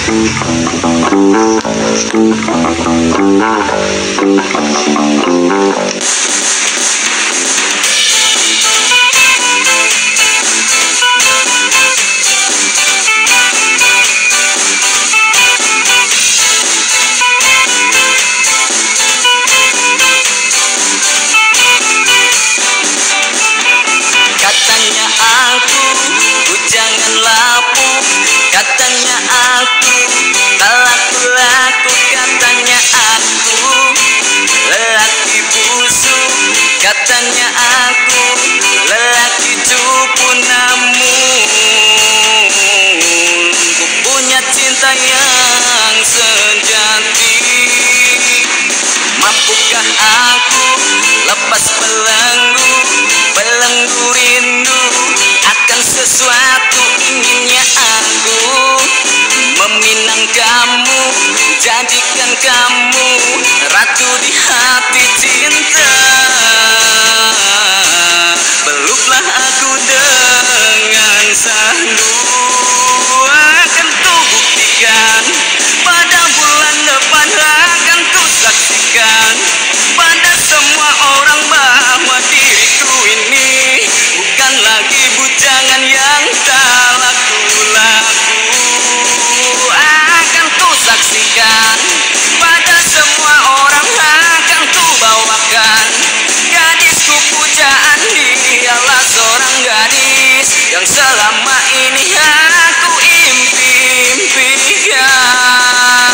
Katanya aku bujangan lapu, katanya aku tak laku-laku, katanya aku lelaki busuk, katanya aku lelaki cupu. Namun ku punya cinta yang sejati. Mampukah aku lepas belenggu, belenggu rindu akan sesuatu? Inginnya aku meminang kamu, jadikan kamu ratu di hati cinta. Peluklah aku dengan sahdu, akan ku buktikan pada bulan depan, akan ku saksikan pada semua orang bahwa diriku ini bukan lagi bujangan yang tak laku-laku. Akan ku saksikan pada semua orang, akan ku bawakan gadisku pujaan. Dialah seorang gadis yang selama ini aku impi-impikan.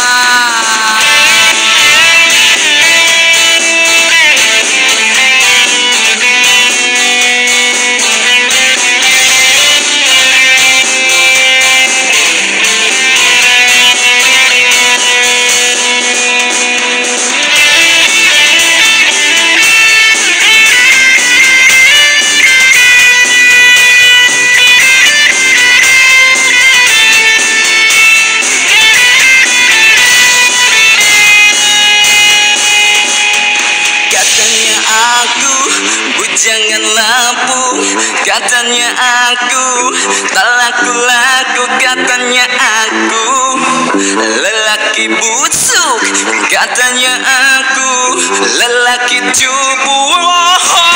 Aku bujangan lapu, katanya aku tak laku-laku, katanya aku lelaki busuk, katanya aku lelaki cupu.